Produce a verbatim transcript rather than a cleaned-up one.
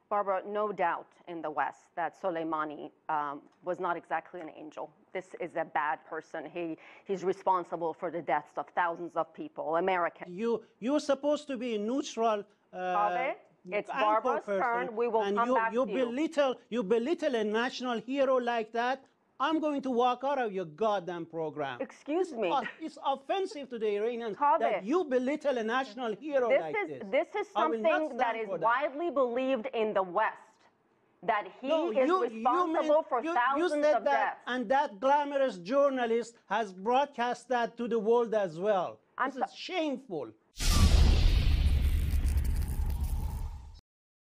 Barbara, no doubt in the West that Soleimani um, was not exactly an angel. This is a bad person. He, he's responsible for the deaths of thousands of people, Americans. You, you're supposed to be a neutral uh, Kaveh, it's Barbara's person, turn. We will and come you, back you to you. belittle, you belittle a national hero like that. I'm going to walk out of your goddamn program. Excuse it's, me. It's offensive to the Iranians Kaveh, that you belittle a national hero this like is, this. This is something that is that. widely believed in the West, that he no, is you, responsible you for you, thousands you said of that, deaths. And that glamorous journalist has broadcast that to the world as well. I'm this is shameful.